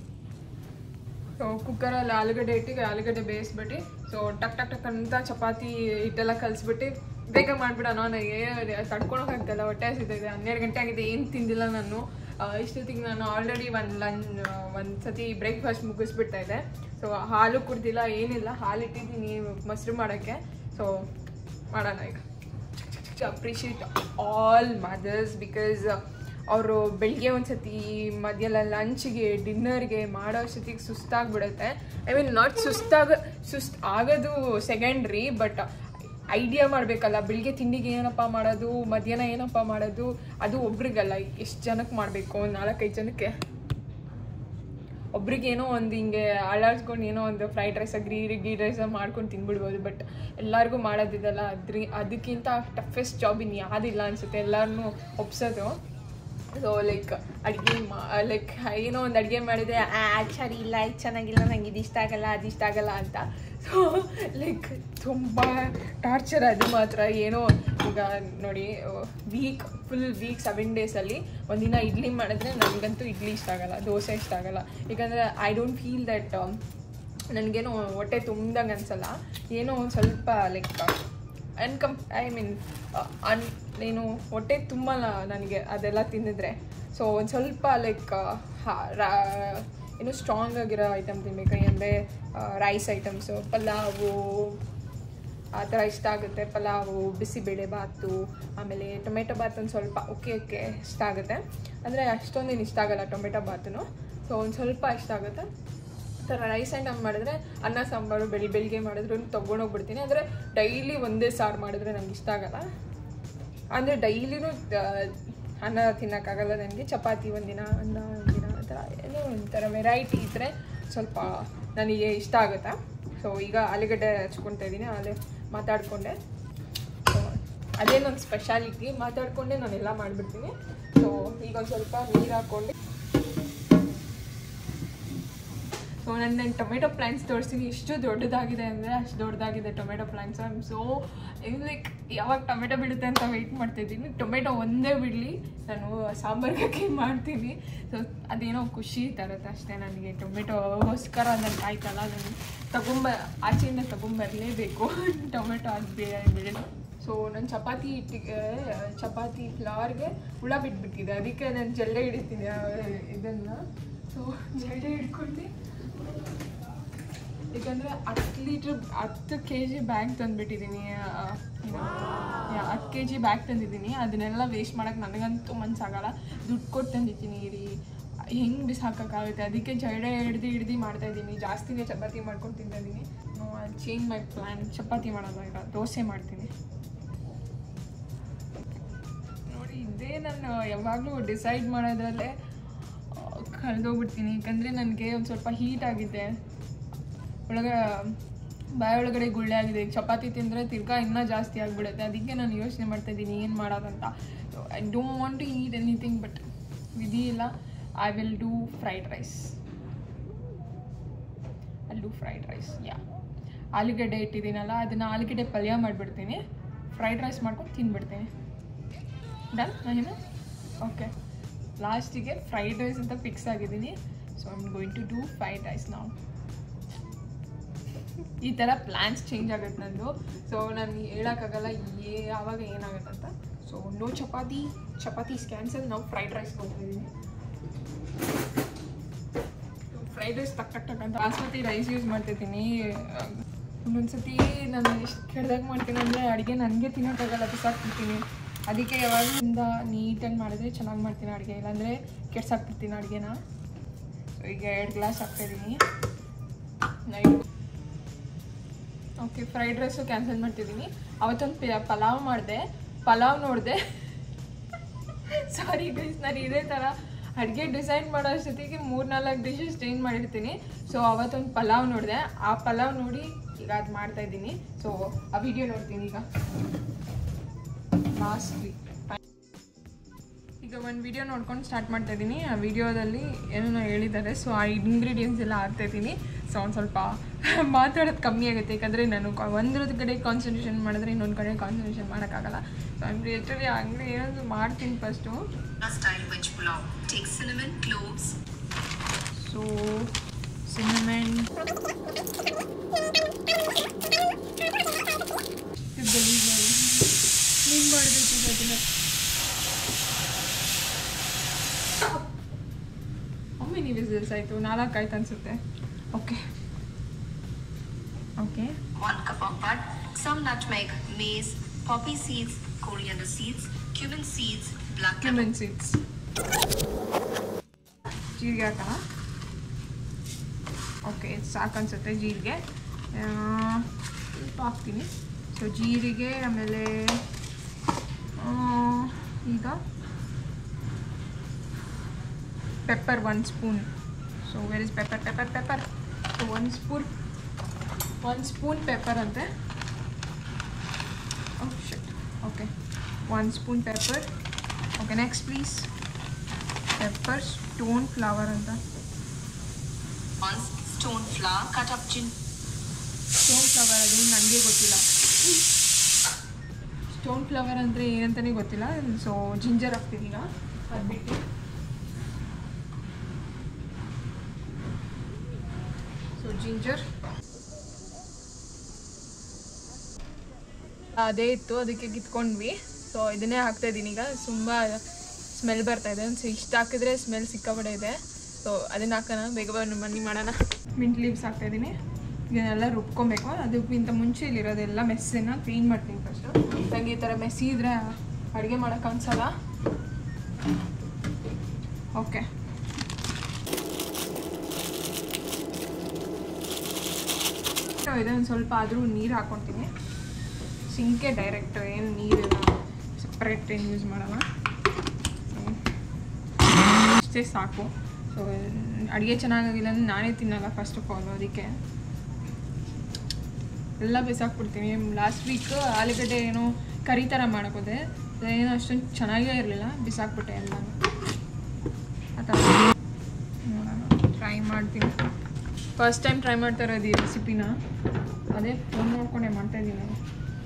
Speaker 1: ಸೊ ಕುಕ್ಕರಲ್ಲಿ ಆಲೂಗಡ್ಡೆ ಇಟ್ಟಿಗೆ ಆಲೂಗಡ್ಡೆ ಬೇಯಿಸ್ಬಿಟ್ಟು ಸೊ ಟಕ್ ಟಕ್ ಟಕ್ ಅಂತ ಚಪಾತಿ ಹಿಟ್ಟೆಲ್ಲ ಕಲಿಸ್ಬಿಟ್ಟು ಬೇಗ ಮಾಡಿಬಿಡೋಣ. ನನಗೆ ತಡ್ಕೊಳೋಕ್ಕಾಗ್ತಲ್ಲ, ಹೊಟ್ಟೆ ಹಸಿದಿದೆ. ಹನ್ನೆರಡು ಗಂಟೆ ಆಗಿದೆ, ಏನು ತಿಂದಿಲ್ಲ ನಾನು. ಇಷ್ಟೊತ್ತಿಗೆ ನಾನು ಆಲ್ರೆಡಿ ಒಂದು ಲಂಚ್ ಒಂದು ಸತಿ ಬ್ರೇಕ್ಫಾಸ್ಟ್ ಮುಗಿಸ್ಬಿಡ್ತಾ ಇದ್ದೆ. ಸೊ ಹಾಲು ಕುಡ್ದಿಲ್ಲ, ಏನಿಲ್ಲ, ಹಾಲು ಇಟ್ಟಿದ್ದೀನಿ ಮೊಸರು ಮಾಡೋಕ್ಕೆ. ಸೊ ಮಾಡೋಣ ಈಗ. ಅಪ್ರಿಷಿಯೇಟ್ ಆಲ್ ಮದರ್ಸ್ ಬಿಕಾಸ್ ಅವರು ಬೆಳಿಗ್ಗೆ ಒಂದು ಸತಿ ಮಧ್ಯಾಹ್ನ ಲಂಚ್ಗೆ ಡಿನ್ನರ್ಗೆ ಮಾಡೋ ಅಷ್ಟೊತ್ತಿಗೆ ಸುಸ್ತಾಗ್ಬಿಡುತ್ತೆ. ಐ ಮೀನ್ ನಾಟ್ ಸುಸ್ತಾಗ ಸುಸ್ತು ಆಗೋದು ಸೆಕೆಂಡ್ರಿ, ಬಟ್ ಐಡಿಯಾ ಮಾಡಬೇಕಲ್ಲ ಬೆಳಿಗ್ಗೆ ತಿಂಡಿಗೆ ಏನಪ್ಪ ಮಾಡೋದು, ಮಧ್ಯಾಹ್ನ ಏನಪ್ಪ ಮಾಡೋದು, ಅದು ಒಬ್ರಿಗಲ್ಲ, ಎಷ್ಟು ಜನಕ್ಕೆ ಮಾಡಬೇಕು, ನಾಲ್ಕೈದು ಜನಕ್ಕೆ. ಒಬ್ರಿಗೆ ಏನೋ ಒಂದು ಹಿಂಗೆ ಅಳಾಡ್ಸ್ಕೊಂಡು ಏನೋ ಒಂದು ಫ್ರೈಡ್ ರೈಸ ಗ್ರೀ ಗೀ ರೈಸ ಮಾಡ್ಕೊಂಡು ತಿನ್ಬಿಡ್ಬೋದು. ಬಟ್ ಎಲ್ಲರಿಗೂ ಮಾಡೋದಿದಲ್ಲ, ಅದ್ರಿ ಅದಕ್ಕಿಂತ ಟಫೆಸ್ಟ್ ಜಾಬ್ ಇನ್ನು ಯಾವುದಿಲ್ಲ ಅನಿಸುತ್ತೆ ಎಲ್ಲರನ್ನೂ ಒಪ್ಸೋದು. ಸೊ ಲೈಕ್ ಅಡುಗೆ ಮಾ ಲೈಕ್ ಏನೋ ಒಂದು ಅಡುಗೆ ಮಾಡಿದರೆ ಅದು ಸರಿ ಇಲ್ಲ, ಇದು ಚೆನ್ನಾಗಿಲ್ಲ, ನಂಗೆ ಇದು ಇಷ್ಟ ಆಗಲ್ಲ, ಅದು ಇಷ್ಟ ಆಗಲ್ಲ ಅಂತ. ಸೊ ಲೈಕ್ ತುಂಬ ಟಾರ್ಚರ್ ಅದು ಮಾತ್ರ. ಏನೋ ಈಗ ನೋಡಿ, ವೀಕ್ ಫುಲ್ ವೀಕ್ ಸೆವೆನ್ ಡೇಸಲ್ಲಿ ಒಂದಿನ ಇಡ್ಲಿ ಮಾಡಿದ್ರೆ ನನಗಂತೂ ಇಡ್ಲಿ ಇಷ್ಟ ಆಗಲ್ಲ, ದೋಸೆ ಇಷ್ಟ ಆಗಲ್ಲ. ಯಾಕಂದರೆ ಐ ಡೋಂಟ್ ಫೀಲ್ ದಟ್ ನನಗೇನೋ ಹೊಟ್ಟೆ ತುಂಬ್ದಂಗೆ ಅನಿಸಲ್ಲ. ಏನೋ ಒಂದು ಸ್ವಲ್ಪ ಲೈಕ್ ಅನ್ಕಂ ಐ ಮೀನ್ ಅನ್ ಏನು ಹೊಟ್ಟೆ ತುಂಬಲ್ಲ ನನಗೆ ಅದೆಲ್ಲ ತಿಂದಿದ್ರೆ. ಸೊ ಒಂದು ಸ್ವಲ್ಪ ಲೈಕ್ ಏನು ಸ್ಟ್ರಾಂಗ್ ಆಗಿರೋ ಐಟಮ್ ತಿನ್ಬೇಕು. ಅಂದರೆ ರೈಸ್ ಐಟಮ್ಸು, ಪಲಾವು ಆ ಥರ ಇಷ್ಟ ಆಗುತ್ತೆ. ಪಲಾವು, ಬಿಸಿಬೇಳೆ ಬಾತು, ಆಮೇಲೆ ಟೊಮೆಟೊ ಬಾತ್ ಒಂದು ಸ್ವಲ್ಪ ಓಕೆ ಓಕೆ ಇಷ್ಟ ಆಗುತ್ತೆ. ಅಂದರೆ ಅಷ್ಟೊಂದೇನು ಇಷ್ಟ ಆಗಲ್ಲ ಟೊಮೆಟೊ ಬಾತೂ. ಸೊ ಒಂದು ಸ್ವಲ್ಪ ಇಷ್ಟ ಆಗುತ್ತೆ. ಥರ ರೈಸ್ ಐಟಮ್ ಮಾಡಿದ್ರೆ ಅನ್ನ ಸಾಂಬಾರು ಬೆಳಿ ಬೆಳಿಗ್ಗೆ ಮಾಡಿದ್ರು ತೊಗೊಂಡೋಗ್ಬಿಡ್ತೀನಿ. ಅಂದರೆ ಡೈಲಿ ಒಂದೇ ಸಾರು ಮಾಡಿದ್ರೆ ನನಗೆ ಇಷ್ಟ ಆಗಲ್ಲ. ಅಂದರೆ ಡೈಲಿನೂ ಅನ್ನ ತಿನ್ನೋಕ್ಕಾಗಲ್ಲ ನನಗೆ. ಚಪಾತಿ ಒಂದಿನ, ಅನ್ನ ಒಂದಿನ, ಆ ಥರ ಏನೋ ಒಂಥರ ವೆರೈಟಿ ಇದ್ದರೆ ಸ್ವಲ್ಪ ನನಗೆ ಇಷ್ಟ ಆಗುತ್ತೆ. ಸೊ ಈಗ ಆಲೂಗಡ್ಡೆ ಹಚ್ಕೊಳ್ತಾ ಇದ್ದೀನಿ, ಅಲ್ಲೇ ಮಾತಾಡಿಕೊಂಡೆ. ಸೊ ಅದೇನೊಂದು ಸ್ಪೆಷಾಲಿಟಿ, ಮಾತಾಡಿಕೊಂಡೆ ನಾನೆಲ್ಲ ಮಾಡಿಬಿಡ್ತೀನಿ. ಸೊ ಈಗ ಒಂದು ಸ್ವಲ್ಪ ನೀರು ಹಾಕ್ಕೊಂಡು ಸೊ ನಾನು ನಾನು ಟೊಮೆಟೊ ಪ್ಲ್ಯಾಂಟ್ಸ್ ತೋರಿಸ್ತೀನಿ. ಎಷ್ಟು ದೊಡ್ಡದಾಗಿದೆ ಅಂದರೆ ಅಷ್ಟು ದೊಡ್ಡದಾಗಿದೆ tomato plants. I am so like ಯಾವಾಗ ಟೊಮೆಟೊ ಬಿಡುತ್ತೆ ಅಂತ ವೆಯ್ಟ್ ಮಾಡ್ತಾಯಿದ್ದೀನಿ. ಟೊಮೆಟೊ ಒಂದೇ ಬಿಡಲಿ, ನಾನು ಸಾಂಬಾರ್ಗೆ ಹಾಕಿ ಮಾಡ್ತೀನಿ. ಸೊ ಅದೇನೋ ಖುಷಿ ತರುತ್ತೆ ಅಷ್ಟೇ ನನಗೆ. ಟೊಮೆಟೊಗೋಸ್ಕರ ನನಗೆ ಆಯ್ತಲ್ಲ, ನಾನು ತಗೊಂಬ ಆಚೆಯಿಂದ ತೊಗೊಂಬರಲೇಬೇಕು ಟೊಮೆಟೊ ಅದು ಬಿಡೋದು. ಸೊ ನಾನು ಚಪಾತಿ ಹಿಟ್ಟಿಗೆ ಚಪಾತಿ ಫ್ಲವರ್ಗೆ ಹುಳ ಬಿಟ್ಬಿಟ್ಟಿದೆ, ಅದಕ್ಕೆ ನಾನು ಜಲ್ಲೆ ಹಿಡಿತೀನಿ ಇದನ್ನು. ಸೊ ಜಲ್ಲೆ ಹಿಡ್ಕೊಂಡು ಯಾಕಂದರೆ ಹತ್ತು ಲೀಟ್ರ್ ಹತ್ತು ಕೆ ಜಿ ಬ್ಯಾಗ್ ತಂದುಬಿಟ್ಟಿದ್ದೀನಿ. ಹತ್ತು ಕೆ ಜಿ ಬ್ಯಾಗ್ ತಂದಿದ್ದೀನಿ. ಅದನ್ನೆಲ್ಲ ವೇಸ್ಟ್ ಮಾಡೋಕ್ಕೆ ನನಗಂತೂ ಮನಸ್ಸಾಗಲ್ಲ. ದುಡ್ಡು ಕೊಟ್ಟು ತಂದಿದ್ದೀನಿ ರೀ, ಹೆಂಗೆ ಬಿಸಾಕೋಕ್ಕಾಗುತ್ತೆ. ಅದಕ್ಕೆ ಜಡೆ ಹಿಡ್ದು ಹಿಡ್ದು ಮಾಡ್ತಾಯಿದ್ದೀನಿ. ಜಾಸ್ತಿನೇ ಚಪಾತಿ ಮಾಡ್ಕೊಂಡು ತಿಂತಾಯಿದ್ದೀನಿ. Change my plan. ಚಪಾತಿ ಮಾಡೋದು ಈಗ ದೋಸೆ ಮಾಡ್ತೀನಿ ನೋಡಿ. ಇದೇ ನಾನು ಯಾವಾಗಲೂ ಡಿಸೈಡ್ ಮಾಡೋದ್ರಲ್ಲೇ ಕಳೆದೋಗ್ಬಿಡ್ತೀನಿ. ಯಾಕಂದರೆ ನನಗೆ ಒಂದು ಸ್ವಲ್ಪ ಹೀಟ್ ಆಗಿದೆ, ಒಳಗೆ ಬಾಯಿ ಒಳಗಡೆ ಗುಳ್ಳೆ ಆಗಿದೆ. ಚಪಾತಿ ತಿಂದರೆ ತಿರ್ಗಾ ಇನ್ನೂ ಜಾಸ್ತಿ ಆಗಿಬಿಡುತ್ತೆ. ಅದಕ್ಕೆ ನಾನು ಯೋಚನೆ ಮಾಡ್ತಾಯಿದ್ದೀನಿ ಏನು ಮಾಡೋದಂತ. I don't want to eat anything, but ವಿಧಿ ಇಲ್ಲ. I will do fried rice. I do fried rice yeah ಆಲೂಗಡ್ಡೆ ಇಟ್ಟಿದ್ದೀನಲ್ಲ, ಅದನ್ನು ಆಲೂಗಡ್ಡೆ ಪಲ್ಯ ಮಾಡಿಬಿಡ್ತೀನಿ, ಫ್ರೈಡ್ ರೈಸ್ ಮಾಡ್ಕೊಂಡು ತಿಂದ್ಬಿಡ್ತೀನಿ. ಡನ್ ನಾನು ಓಕೆ. ಲಾಸ್ಟಿಗೆ ಫ್ರೈಡ್ ರೈಸ್ ಅಂತ ಫಿಕ್ಸ್ ಆಗಿದ್ದೀನಿ. So I am going to do fried rice ನಾವು. ಈ ಥರ ಪ್ಲ್ಯಾನ್ಸ್ ಚೇಂಜ್ ಆಗುತ್ತೆ ನಂದು. ಸೊ ನಾನು ಹೇಳೋಕ್ಕಾಗಲ್ಲ ಏ ಆವಾಗ ಏನಾಗುತ್ತೆ ಅಂತ. So no chapati, chapati cancel. ನಾವು ಫ್ರೈಡ್ ರೈಸ್ ಹೋಗ್ತಿದ್ದೀನಿ. ಫ್ರೈಡ್ ರೈಸ್ ಟಕ್ ಟಕ್ ಟಕ್ ಅಂತ ಬಾಸ್ಮತಿ ರೈಸ್ ಯೂಸ್ ಮಾಡ್ತಿದ್ದೀನಿ. ಒಂದೊಂದು ಸತಿ ನಾನು ಎಷ್ಟು ಕೆಡ್ದಾಗ ಮಾಡ್ತೀನಿ ಅಂದರೆ ಅಡುಗೆ ನನಗೆ ತಿನ್ನೋಕ್ಕಾಗಲ್ಲ, ಬಿಸಾಕ್ಬಿಡ್ತೀನಿ. ಅದಕ್ಕೆ ಯಾವಾಗಲಿಂದ ನೀಟಾಗಿ ಮಾಡಿದ್ರೆ ಚೆನ್ನಾಗಿ ಮಾಡ್ತೀನಿ ಅಡುಗೆ, ಇಲ್ಲಾಂದರೆ ಕೆಡ್ಸಾಕ್ಬಿಡ್ತೀನಿ ಅಡುಗೆನ. ಈಗ ಎರಡು ಗ್ಲಾಸ್ ಹಾಕ್ತಾಯಿದ್ದೀನಿ night. Okay, fried rice cancel ಮಾಡ್ತಿದ್ದೀನಿ. ಅವತ್ತೊಂದು ಪಿ ಪಲಾವ್ ಮಾಡಿದೆ, ಪಲಾವ್ ನೋಡಿದೆ. ಸಾರಿ ಗೈಸ್, ನಾನು ಇದೇ ಥರ ಅಡುಗೆ ಡಿಸೈಡ್ ಮಾಡೋ ಅಷ್ಟೊತ್ತಿಗೆ ಮೂರು ನಾಲ್ಕು ಡಿಶಸ್ ಚೇಂಜ್ ಮಾಡಿರ್ತೀನಿ. ಸೊ ಅವತ್ತೊಂದು ಪಲಾವ್ ನೋಡಿದೆ, ಆ ಪಲಾವ್ ನೋಡಿ ಈಗ ಅದು ಮಾಡ್ತಾಯಿದ್ದೀನಿ. ಸೊ ಆ ವಿಡಿಯೋ ನೋಡ್ತೀನಿ ಈಗ ಲಾಸ್ಟ್ಲಿ. ಈಗ ಒಂದು ವಿಡಿಯೋ ನೋಡ್ಕೊಂಡು ಸ್ಟಾರ್ಟ್ ಮಾಡ್ತಾ ಇದ್ದೀನಿ. ಆ ವಿಡಿಯೋದಲ್ಲಿ ಏನೋ ಹೇಳಿದ್ದಾರೆ, ಸೊ ಆ ಇಂಗ್ರೀಡಿಯೆಂಟ್ಸ್ ಎಲ್ಲ ಹಾಕ್ತಾಯಿದ್ದೀನಿ. ಸೊ ಒಂದು ಸ್ವಲ್ಪ ಮಾತಾಡೋದು ಕಮ್ಮಿ ಆಗುತ್ತೆ, ಯಾಕಂದರೆ ನಾನು ಒಂದ್ರದ ಕಡೆ ಕಾನ್ಸಂಟ್ರೇಷನ್ ಮಾಡಿದ್ರೆ ಇನ್ನೊಂದು ಕಡೆ ಕಾನ್ಸಂಟ್ರೇಷನ್ ಮಾಡೋಕ್ಕಾಗಲ್ಲ. ಸೊ ಅಂದರೆ ಆ್ಯಕ್ಚುಲಿ ಹಂಗೆ ಏನಾದರೂ ಮಾಡ್ತೀನಿ first.
Speaker 2: Style veg pulao. Take cinnamon, cloves.
Speaker 1: So cinnamon, ಏನು ಮಾಡಬೇಕು ಅದನ್ನ. ಒಮ್ಮೆ ನೀವು ವಿಸಿಲ್ಸ್ ಆಯಿತು, ನಾಲ್ಕು ಆಯ್ತು ಅನಿಸುತ್ತೆ. Okay okay
Speaker 2: one cup of butter, some nutmeg, mace, poppy seeds, coriander seeds, cumin seeds, black pepper.
Speaker 1: Cumin seeds, ಜೀರಿಗೆ ಹಾಕೋಣ. ಓಕೆ ಸಾಕು ಅನಿಸುತ್ತೆ ಜೀರಿಗೆ, ಸ್ವಲ್ಪ ಹಾಕ್ತೀನಿ. ಸೊ ಜೀರಿಗೆ, ಆಮೇಲೆ ಈಗ pepper one spoon. So where is pepper pepper pepper so one spoon one spoon pepper ಅಂತೆ. Oh shit. Okay one spoon pepper. Okay next please. Pepper stone flower ಅಂತ.
Speaker 2: Stone flour, cut up gin.
Speaker 1: Stone flower ಅದು ನನಗೆ ಗೊತ್ತಿಲ್ಲ. Stone flower ಅಂದರೆ ಏನಂತಲೇ ಗೊತ್ತಿಲ್ಲ. So ginger ಹಾಕ್ತೀನಿ ಈಗ, ಅದು ಬಿಟ್ಟು. ಸೊ ಜಿಂಜರ್ ಅದೇ ಇತ್ತು, ಅದಕ್ಕೆ ಕಿತ್ಕೊಂಡ್ವಿ. ಸೊ ಇದನ್ನೇ ಹಾಕ್ತಾಯಿದ್ದೀನಿ ಈಗ. ತುಂಬ ಸ್ಮೆಲ್ ಬರ್ತಾಯಿದೆ. ಸೊ ಇಷ್ಟು ಹಾಕಿದ್ರೆ ಸ್ಮೆಲ್ ಸಿಕ್ಕಾಪಟ್ಟೆ ಇದೆ. ಸೊ ಅದನ್ನು ಹಾಕೋಣ, ಬೇಗ ಬನ್ನಿ ಮಾಡೋಣ. ಮಿಂಟ್ ಲೀವ್ಸ್ ಹಾಕ್ತಾಯಿದ್ದೀನಿ. ಇದನ್ನೆಲ್ಲ ರುಬ್ಕೊಬೇಕು. ಅದಕ್ಕಿಂತ ಮುಂಚೆ ಇಲ್ಲಿರೋದೆಲ್ಲ ಮೆಸ್ಸನ್ನು ಕ್ಲೀನ್ ಮಾಡ್ತೀನಿ ಫಸ್ಟು. ನನಗೆ ಈ ಥರ ಮೆಸ್ಸಿ ಇದ್ದರೆ ಅಡುಗೆ ಮಾಡೋಕ್ಕೆ ಅನ್ಸಲ್ಲ. ಓಕೆ ಇದನ್ನು ಸ್ವಲ್ಪ ಆದರೂ ನೀರು ಹಾಕ್ಕೊತೀನಿ. ಸಿಂಕೆ ಡೈರೆಕ್ಟ್, ಏನು ನೀರು ಸಪ್ರೇಟ್ ಏನು ಯೂಸ್ ಮಾಡೋಣ. ಅಷ್ಟೇ ಸಾಕು. ಸೊ ಅಡುಗೆ ಚೆನ್ನಾಗಾಗಿಲ್ಲ ಅಂದರೆ ನಾನೇ ತಿನ್ನಲ್ಲ ಫಸ್ಟ್ ಆಫ್ ಆಲ್. ಅದಕ್ಕೆ ಎಲ್ಲ ಬಿಸಾಕ್ಬಿಡ್ತೀನಿ. ಲಾಸ್ಟ್ ವೀಕ್ ಆಲೂಗಡ್ಡೆ ಏನೋ ಕರಿ ಥರ ಮಾಡೋಕೋದೆ, ಏನೋ ಅಷ್ಟೊಂದು ಚೆನ್ನಾಗೇ ಇರಲಿಲ್ಲ, ಬಿಸಾಕ್ಬಿಟ್ಟೆ ಎಲ್ಲ. ಆ ಥರ ನೋಡೋಣ, ಟ್ರೈ ಮಾಡ್ತೀನಿ. ಫಸ್ಟ್ ಟೈಮ್ ಟ್ರೈ ಮಾಡ್ತಾ ಇರೋದು ಈ ರೆಸಿಪಿನ. ಅದೇ ಫೋನ್ ನೋಡ್ಕೊಂಡೆ ಮಾಡ್ತಾಯಿದ್ದೀನಿ ನಾನು.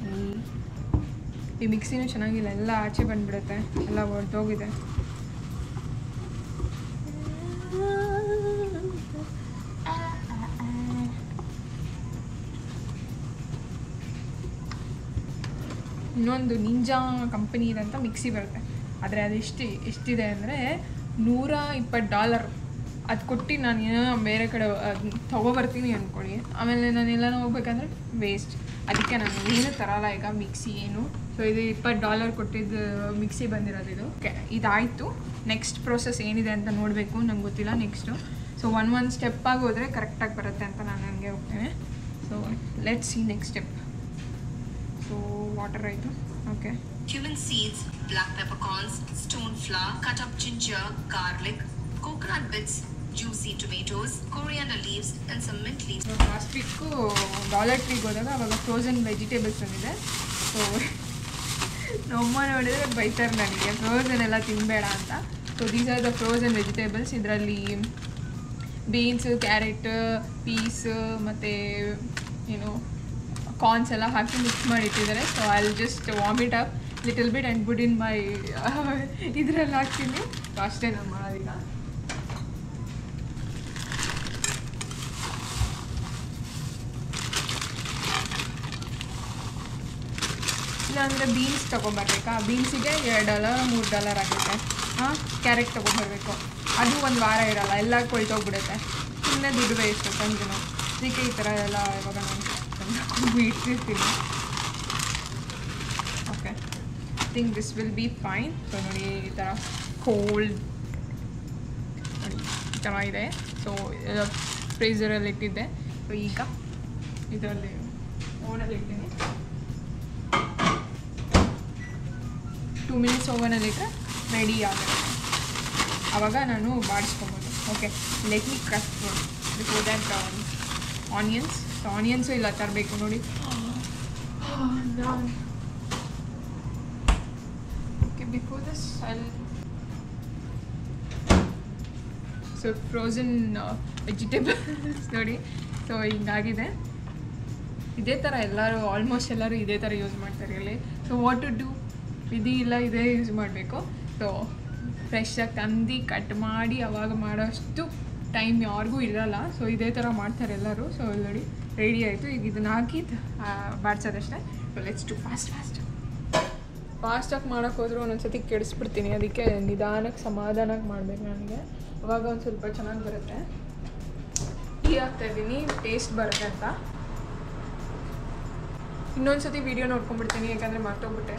Speaker 1: ಈ ಮಿಕ್ಸಿನೂ ಚೆನ್ನಾಗಿಲ್ಲ, ಎಲ್ಲ ಆಚೆ ಬಂದುಬಿಡುತ್ತೆ, ಎಲ್ಲ ಹೊಡೆದೋಗಿದೆ. ಇನ್ನೊಂದು ನಿಂಜಾ ಕಂಪನಿ ಇರೋಂಥ ಮಿಕ್ಸಿ ಬರುತ್ತೆ, ಆದರೆ ಅದೆಷ್ಟು ಎಷ್ಟಿದೆ ಅಂದರೆ ನೂರ ಇಪ್ಪತ್ತು ಡಾಲರ್. ಅದು ಕೊಟ್ಟು ನಾನು ಏನೋ ಬೇರೆ ಕಡೆ ತೊಗೊಬರ್ತೀನಿ ಅಂದ್ಕೊಳ್ಳಿ, ಆಮೇಲೆ ನಾನು ಎಲ್ಲನೂ ಹೋಗ್ಬೇಕಂದ್ರೆ ವೇಸ್ಟ್. ಅದಕ್ಕೆ ನಾನು ಏನು ತರಲ್ಲ ಈಗ ಮಿಕ್ಸಿ ಏನು. ಸೊ ಇದು ಇಪ್ಪತ್ತು ಡಾಲರ್ ಕೊಟ್ಟಿದ್ದು ಮಿಕ್ಸಿ ಬಂದಿರೋದು ಇದು. ಓಕೆ ಇದಾಯಿತು. ನೆಕ್ಸ್ಟ್ ಪ್ರೋಸೆಸ್ ಏನಿದೆ ಅಂತ ನೋಡಬೇಕು, ನಂಗೆ ಗೊತ್ತಿಲ್ಲ ನೆಕ್ಸ್ಟು. ಸೊ ಒನ್ ಒನ್ ಸ್ಟೆಪ್ಪಾಗಿ ಹೋದರೆ ಕರೆಕ್ಟಾಗಿ ಬರುತ್ತೆ ಅಂತ ನಾನು ನನಗೆ ಹೋಗ್ತೇನೆ. So let's see next step. So water ಆಯಿತು. Okay
Speaker 2: Cumin seeds, black peppercorns, stone flour, cut up ginger, garlic, coconut bits, juicy tomatoes, coriander leaves and some mint leaves.
Speaker 1: Last week dollar ಟ್ರೀಗೆ ಹೋದಾಗ ಅವಾಗ frozen vegetables ಬಂದಿದೆ. So ನಮ್ಮ ನೋಡಿದರೆ ಬೈತಾರೆ ನನಗೆ, frozen ಎಲ್ಲ ತಿನ್ನಬೇಡ ಅಂತ. So these are the frozen vegetables. ಇದರಲ್ಲಿ ಬೀನ್ಸು, ಕ್ಯಾರೆಟ್, ಪೀಸ್ ಮತ್ತು ಏನು ಕಾರ್ನ್ಸ್ ಎಲ್ಲ ಹಾಕಿ ಮಿಕ್ಸ್ ಮಾಡಿ ಇಟ್ಟಿದ್ದಾರೆ. So I will just warm it up little bit and put in my ಇದರಲ್ಲಿ ಹಾಕ್ತೀನಿ. ಸೊ ಅಷ್ಟೇ ನಾನು ಮಾಡೋದೀಗ. ಇಲ್ಲಾಂದರೆ ಬೀನ್ಸ್ ತೊಗೊಂಬರ್ಬೇಕಾ? ಬೀನ್ಸಿಗೆ ಎರಡು ಡಾಲರ್ ಮೂರು ಡಾಲರ್ ಆಗುತ್ತೆ. ಹಾಂ, ಕ್ಯಾರೆಟ್ ತೊಗೊಂಬರ್ಬೇಕು, ಅದು ಒಂದು ವಾರ ಇರೋಲ್ಲ, ಎಲ್ಲ ಕೊಳ್ತೋಗ್ಬಿಡುತ್ತೆ. ಸುಮ್ಮನೆ ದುಡ್ಡು ವೇಸ್ಟ್ ತಂದು. ಅದಕ್ಕೆ ಈ ಥರ ಎಲ್ಲ ಇವಾಗ ನಾನು ಇಟ್ಟಿರ್ತೀನಿ. Okay I think this will be fine. So ನೋಡಿ ಈ ಥರ ಕೋಲ್ಡ್ ನೋಡಿ ಈ ಥರ ಇದೆ. ಸೊ ಫ್ರೀಝರಲ್ಲಿ ಇಟ್ಟಿದ್ದೆ. ಸೊ ಈಗ ಇದರಲ್ಲಿ ಓವನಲ್ಲಿ ಇಟ್ಟಿದ್ದೀನಿ. ಟೂ ಮಿನಿಟ್ಸ್ ಓವನಲ್ಲಿಟ್ಟರೆ ರೆಡಿ ಆಗುತ್ತೆ. ಆವಾಗ ನಾನು ಬಾಡಿಸ್ಕೊಬೋದು. Okay let me cut before that onions. So onions ಇಲ್ಲ ತರಬೇಕು ನೋಡಿ. Okay before this I so frozen vegetables ನೋಡಿ. ಸೊ ಹಿಂಗಾಗಿದೆ. ಇದೇ ಥರ ಎಲ್ಲರೂ ಆಲ್ಮೋಸ್ಟ್ ಎಲ್ಲರೂ ಇದೇ ಥರ ಯೂಸ್ ಮಾಡ್ತಾರೆ ಇಲ್ಲಿ. ಸೊ ವಾಟ್ ಟು ಡೂ, ವಿಧಿ ಇಲ್ಲ, ಇದೇ ಯೂಸ್ ಮಾಡಬೇಕು. ಸೊ ಫ್ರೆಶ್ಶಾಗಿ ತಂದು ಕಟ್ ಮಾಡಿ ಅವಾಗ ಮಾಡೋಷ್ಟು ಟೈಮ್ ಯಾರಿಗೂ ಇರಲ್ಲ. ಸೊ ಇದೇ ಥರ ಮಾಡ್ತಾರೆ ಎಲ್ಲರೂ. ಸೊ ನೋಡಿ ರೆಡಿ ಆಯಿತು. ಈಗ ಇದನ್ನ ಹಾಕಿ ಬಾಡ್ಸೋದಷ್ಟೇ. So let's to fast fast ಫಾಸ್ಟಾಗಿ ಮಾಡೋಕ್ಕೆ ಹೋದರೂ ಒಂದೊಂದು ಸತಿ ಕೆಡಿಸ್ಬಿಡ್ತೀನಿ. ಅದಕ್ಕೆ ನಿಧಾನಕ್ಕೆ ಸಮಾಧಾನಕ್ಕೆ ಮಾಡಬೇಕು ನನಗೆ, ಅವಾಗ ಒಂದು ಸ್ವಲ್ಪ ಚೆನ್ನಾಗಿ ಬರುತ್ತೆ. ಟೀ ಹಾಕ್ತಾಯಿದ್ದೀನಿ ಟೇಸ್ಟ್ ಬರುತ್ತೆ ಅಂತ. ಇನ್ನೊಂದು ಸತಿ ವೀಡಿಯೋ ನೋಡ್ಕೊಂಡ್ಬಿಡ್ತೀನಿ, ಯಾಕಂದರೆ ಮರ್ತೋಗ್ಬಿಟ್ಟೆ.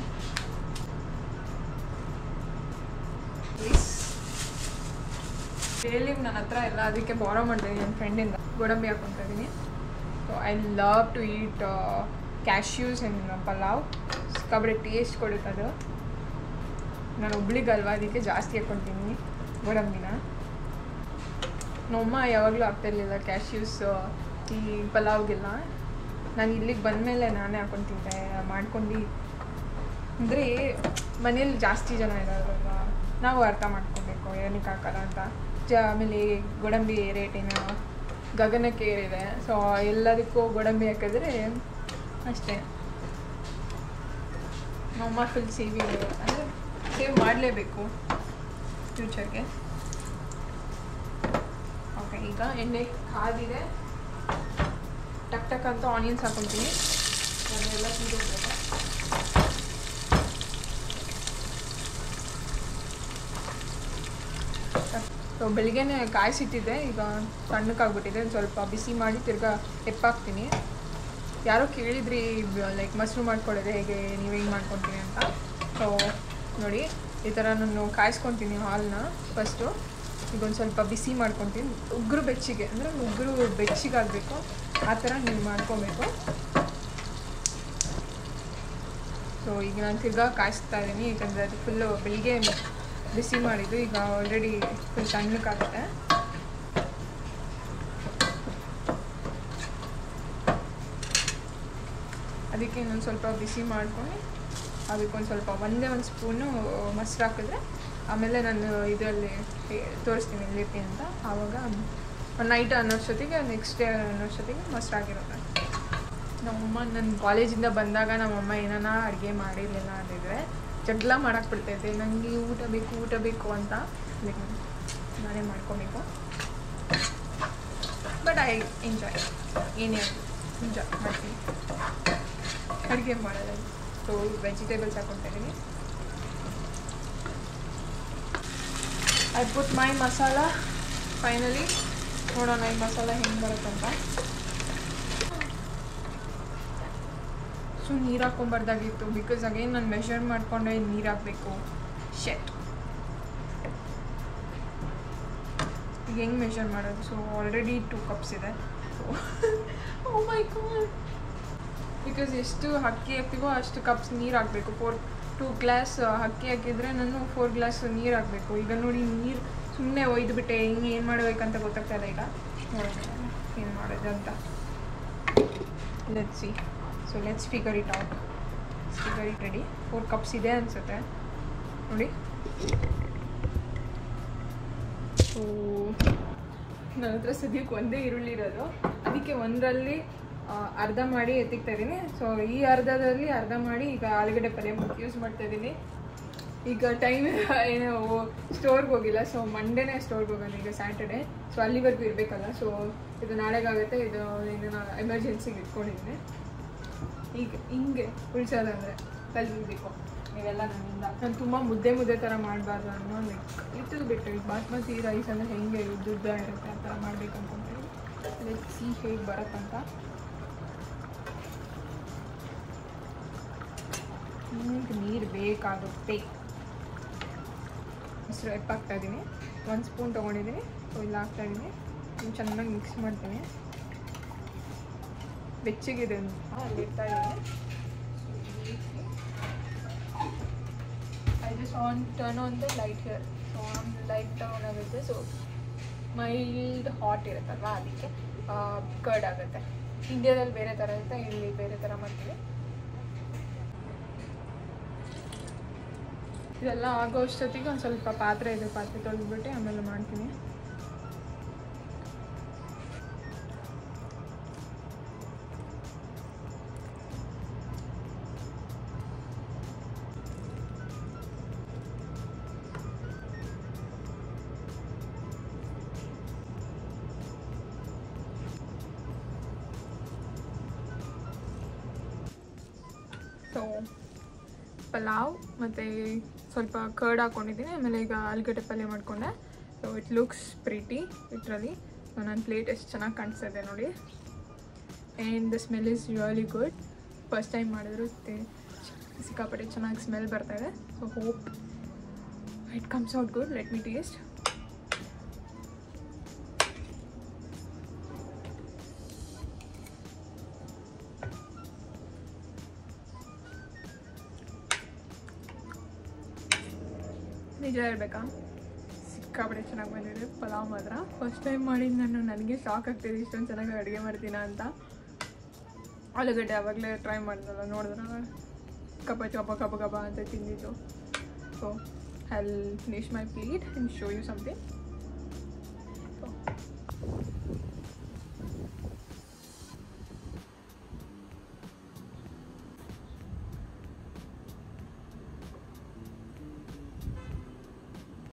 Speaker 1: ಡೈಲಿ ನನ್ನ ಹತ್ರ ಎಲ್ಲ ಅದಕ್ಕೆ ಬಾರೋ ಮಾಡ್ತೀನಿ ನನ್ನ ಫ್ರೆಂಡಿಂದ. ಗೋಡಂಬಿ ಹಾಕ್ಕೊತಾ ಇದ್ದೀನಿ. So I love to eat cashews in pulao. ಸಿಕ್ಕಾಬಟ್ಟೆ ಟೇಸ್ಟ್ ಕೊಡುತ್ತೆ ಅದು. ನಾನು ಒಬ್ಳಿಗಲ್ವಾ, ಅದಕ್ಕೆ ಜಾಸ್ತಿ ಹಾಕ್ಕೊತೀನಿ ಗೋಡಂಬಿನ. ನಮ್ಮಮ್ಮ ಯಾವಾಗಲೂ ಆಗ್ತಾಯಿರಲಿಲ್ಲ ಕ್ಯಾಶ್ಯೂಸ್ ಈ ಪಲಾವ್ಗೆಲ್ಲ. ನಾನು ಇಲ್ಲಿಗೆ ಬಂದಮೇಲೆ ನಾನೇ ಹಾಕ್ಕೊಂಡು ತಿಂತೆ ಮಾಡ್ಕೊಂಡು. ಅಂದರೆ ಮನೇಲಿ ಜಾಸ್ತಿ ಜನ ಇರೋದ್ರಲ್ವ, ನಾವು ಅರ್ಥ ಮಾಡ್ಕೊಬೇಕು ಏನಕ್ಕೆ ಹಾಕಲ್ಲ ಅಂತ. ಜ ಆಮೇಲೆ ಗೋಡಂಬಿ ರೇಟಿನ ಗಗನಕ್ಕೆ ಏರಿದೆ. ಸೊ ಎಲ್ಲದಕ್ಕೂ ಗೋಡಂಬಿ ಹಾಕಿದ್ರೆ ಅಷ್ಟೇ. ನಮ್ಮಮ್ಮ ಫುಲ್ ಸೇವಿಂಗ್, ಅಂದರೆ ಸೇವ್ ಮಾಡಲೇಬೇಕು ಫ್ಯೂಚರ್ಗೆ. ಓಕೆ, ಈಗ ಎಣ್ಣೆ ಕಾದಿದೆ. ಟಕ್ ಟಕ್ ಅಂತ ಆನಿಯನ್ಸ್ ಹಾಕೊತೀನಿ. ಅದನ್ನೆಲ್ಲ ತಿಂದಿರ್ಬೇಕು. ಸೊ ಬೆಳಿಗ್ಗೆನೇ ಕಾಯಿಸಿಟ್ಟಿದ್ದೆ, ಈಗ ತಣ್ಣಕ್ಕಾಗ್ಬಿಟ್ಟಿದೆ. ಸ್ವಲ್ಪ ಬಿಸಿ ಮಾಡಿ ತಿರ್ಗಾ ಎಪ್ಪಾಕ್ತೀನಿ. ಯಾರೋ ಕೇಳಿದ್ರಿ ಲೈಕ್ ಮೊಸರು ಮಾಡ್ಕೊಳ್ಳೋದು ಹೇಗೆ, ನೀವು ಹೆಂಗೆ ಮಾಡ್ಕೊತೀನಿ ಅಂತ. ಸೊ ನೋಡಿ ಈ ಥರ ನಾನು ಕಾಯಿಸ್ಕೊತೀನಿ ಹಾಲನ್ನ ಫಸ್ಟು. ಈಗ ಒಂದು ಸ್ವಲ್ಪ ಬಿಸಿ ಮಾಡ್ಕೊತೀನಿ. ಉಗುರು ಬೆಚ್ಚಿಗೆ, ಅಂದರೆ ಉಗುರು ಬೆಚ್ಚಿಗಾಗಬೇಕು ಆ ಥರ ನೀವು ಮಾಡ್ಕೊಬೇಕು. ಸೊ ಈಗ ನಾನು ತಿರ್ಗಾ ಕಾಯಿಸ್ತಾ ಇದ್ದೀನಿ, ಯಾಕಂದರೆ ಅದು ಫುಲ್ಲು ಬೆಳಿಗ್ಗೆ ಬಿಸಿ ಮಾಡಿದ್ದು. ಈಗ ಆಲ್ರೆಡಿ ಫುಲ್ ತಣ್ಣಕ್ಕಾಗುತ್ತೆ. ಅದಕ್ಕೆ ಇನ್ನೊಂದು ಸ್ವಲ್ಪ ಬಿಸಿ ಮಾಡ್ಕೊಂಡು ಅದಕ್ಕೊಂದು ಸ್ವಲ್ಪ ಒಂದೇ ಒಂದು ಸ್ಪೂನು ಮೊಸರು ಹಾಕಿದ್ರೆ ಆಮೇಲೆ ನಾನು ಇದರಲ್ಲಿ ತೋರಿಸ್ತೀನಿ ಎಲ್ಲಿರ್ತಿ ಅಂತ. ಆವಾಗ ಒಂದು ನೈಟ್ ಅನ್ನೋಷ್ಟೊತ್ತಿಗೆ ನೆಕ್ಸ್ಟ್ ಡೇ ಅನ್ನೋಷ್ಟೊತ್ತಿಗೆ ಮೊಸರು ಆಗಿರುತ್ತೆ. ನಮ್ಮಮ್ಮ ನನ್ನ ಕಾಲೇಜಿಂದ ಬಂದಾಗ ನಮ್ಮಮ್ಮ ಏನಾನ ಅಡುಗೆ ಮಾಡಿರಲಿಲ್ಲ ಅಂದಿದ್ರೆ ಜಗಳ ಮಾಡಕ್ಕೆ ಬಿಡ್ತೈತೆ, ನನಗೆ ಊಟ ಬೇಕು ಊಟ ಬೇಕು ಅಂತ. ಅದಕ್ಕೆ ನಾನೇ ಮಾಡ್ಕೊಬೇಕು. ಬಟ್ ಐ ಎಂಜಾಯ್, ಏನೇ ಎಂಜಾಯ್ ಮಾಡ್ತೀನಿ ಅಡುಗೆ ಮಾಡೋದು. ಸೊ ವೆಜಿಟೇಬಲ್ಸ್ ಹಾಕ್ಕೊತಾ ಇದ್ದೀನಿ. I put my masala finally. ನೋಡೋಣ ಈ ಮಸಾಲ ಹೆಂಗೆ ಬರುತ್ತಂತ. ಸೊ ನೀರು ಹಾಕ್ಕೊಂಬಾರ್ದಾಗಿತ್ತು, ಬಿಕಾಸ್ ಅಗೇನ್ ನಾನು ಮೆಷರ್ ಮಾಡಿಕೊಂಡೆ ನೀರು ಹಾಕಬೇಕು. ಶೆಟ್, ಈಗ ಹೆಂಗೆ ಮೆಷರ್ ಮಾಡೋದು? ಸೊ ಆಲ್ರೆಡಿ ಟೂ ಕಪ್ಸ್ ಇದೆ. So oh my god, because ಎಷ್ಟು ಅಕ್ಕಿ ಹಾಕ್ತೀವೋ ಅಷ್ಟು ಕಪ್ಸ್ ನೀರು ಹಾಕಬೇಕು. ಫೋರ್ ಟೂ ಗ್ಲಾಸ್ ಅಕ್ಕಿ ಹಾಕಿದರೆ ನಾನು ಫೋರ್ ಗ್ಲಾಸ್ ನೀರು ಹಾಕಬೇಕು. ಈಗ ನೋಡಿ ನೀರು ಸುಮ್ಮನೆ ಒಯ್ದುಬಿಟ್ಟೆ. ಹಿಂಗೆ ಏನು ಮಾಡಬೇಕಂತ ಗೊತ್ತಾಗ್ತಾ ಇಲ್ಲ. ಈಗ ಏನು ಮಾಡೋದು ಅಂತ let's see. So let's figure it out. Figure it ready. Four cups ಇದೆ ಅನಿಸುತ್ತೆ ನೋಡಿ. ಸೊ ನನ್ನ ಹತ್ರ ಸದ್ಯಕ್ಕೆ ಒಂದೇ ಈರುಳ್ಳಿ ಇರೋದು, ಅದಕ್ಕೆ ಒಂದರಲ್ಲಿ ಅರ್ಧ ಮಾಡಿ ಎತ್ತಿಕ್ತಾ ಇದ್ದೀನಿ. ಸೊ ಈ ಅರ್ಧದಲ್ಲಿ ಅರ್ಧ ಮಾಡಿ ಈಗ ಆಲೂಗಡ್ಡೆ ಪಲ್ಯ ಯೂಸ್ ಮಾಡ್ತಾ ಇದ್ದೀನಿ. ಈಗ ಟೈಮ್ ಏನೋ ಸ್ಟೋರ್ಗೆ ಹೋಗಿಲ್ಲ. ಸೊ ಮಂಡೇನೇ ಸ್ಟೋರ್ಗೆ ಹೋಗೋಣ, ಈಗ ಸ್ಯಾಟರ್ಡೆ. ಸೊ ಅಲ್ಲಿವರೆಗೂ ಇರಬೇಕಲ್ಲ. ಸೊ ಇದು ನಾಳೆಗಾಗುತ್ತೆ. ಇದು ಏನೋ ಎಮರ್ಜೆನ್ಸಿಗೆ ಇಟ್ಕೊಂಡಿದ್ದೀನಿ. ಈಗ ಹಿಂಗೆ ಉಳಿಸೋದಂದರೆ ಕಲಿಬೇಕು ನೀವೆಲ್ಲ ನನ್ನಿಂದ. ನಾನು ತುಂಬ ಮುದ್ದೆ ಮುದ್ದೆ ಥರ ಮಾಡಬಾರ್ದು ಅನ್ನೋ ಲೈಕ್ ಇಟ್ಟು ಬಿಟ್ಟು ಈಗ ಬಾಸ್ಮತಿ ರೈಸ್ ಅಂದರೆ ಹೆಂಗೆ ಉದ್ದುದ್ದ ಇರುತ್ತೆ ಆ ಥರ ಮಾಡಬೇಕು ಅಂದ್ಕೊಂತೀನಿ. ಲೈಕ್ ಸಿ ಹೇಗೆ ಬರುತ್ತಂತ. ಹಿಂಗೆ ನೀರು ಬೇಕಾಗುತ್ತೆ. ಮೊಸರು ಎಪ್ಪಾಕ್ತಾ ಇದ್ದೀನಿ. ಒಂದು ಸ್ಪೂನ್ ತೊಗೊಂಡಿದ್ದೀನಿ. ಸೊ ಇಲ್ಲಿ ಹಾಕ್ತಾಯಿದ್ದೀನಿ. ಚೆನ್ನಾಗಿ ಮಿಕ್ಸ್ ಮಾಡ್ತೀನಿ. ಬೆಚ್ಚಗಿದೆ ಅಂತ ಅಲ್ಲಿ ಇಡ್ತಾ ಇದ್ದೀನಿ. I just on turn on the light here. So on light turn ಆಗುತ್ತೆ. ಸೊ ಮೈಲ್ಡ್ ಹಾಟ್ ಇರುತ್ತಲ್ವ, ಅದಕ್ಕೆ ಕರ್ಡ್ ಆಗುತ್ತೆ. ಇಂಡಿಯಾದಲ್ಲಿ ಬೇರೆ ಥರ ಇರುತ್ತೆ, ಇಲ್ಲಿ ಬೇರೆ ಥರ ಮಾಡ್ತೀವಿ. ಇದೆಲ್ಲ ಆಗೋ ಅಷ್ಟೊತ್ತಿಗೆ ಒಂದು ಸ್ವಲ್ಪ ಪಾತ್ರೆ ಇದೆ, ಪಾತ್ರೆ ತೊಳೆದ್ಬಿಟ್ಟು ಆಮೇಲೆ ಮಾಡ್ತೀನಿ. ಸೊ ಪಲಾವ್ ಮತ್ತು ಸ್ವಲ್ಪ ಕರ್ಡ್ ಹಾಕ್ಕೊಂಡಿದ್ದೀನಿ. ಆಮೇಲೆ ಈಗ ಆಲೂಗಡ್ಡೆ ಪಲ್ಯ ಮಾಡಿಕೊಂಡೆ. So it looks pretty literally. So ನನ್ನ ಪ್ಲೇಟ್ ಎಷ್ಟು ಚೆನ್ನಾಗಿ ಕಾಣಿಸ್ತಾ ಇದೆ ನೋಡಿ. And the smell is really good. First time ಮಾಡಿದ್ರು ಸಿಕ್ಕಾಪಟ್ಟೆ ಚೆನ್ನಾಗಿ ಸ್ಮೆಲ್ ಬರ್ತಾ ಇದೆ. So hope it comes out good. Let me taste. ನಿಜ ಹೇಳ್ಬೇಕಾ, ಸಿಕ್ಕಾಪಟ್ಟೆ ಚೆನ್ನಾಗಿ ಬಂದಿದೆ ಪಲಾವ್ ಮಾತ್ರ. ಫಸ್ಟ್ ಟೈಮ್ ಮಾಡಿದ್ದು ನಾನು, ನನಗೆ ಶಾಕ್ ಆಗ್ತಿದೆ ಇಷ್ಟೊಂದು ಚೆನ್ನಾಗಿ ಅಡುಗೆ ಮಾಡ್ತೀನ ಅಂತ. ಆಲೂಗಡ್ಡೆ ಆವಾಗಲೇ ಟ್ರೈ ಮಾಡಿದ್ನಲ್ಲ, ನೋಡಿದ್ರೆ ಕಬ್ಬ ಕಬ್ಬ ಕಬ್ಬ ಕಬ್ಬ ಅಂತ ತಿಂದಿದ್ದು. So I will finish my plate and show you something.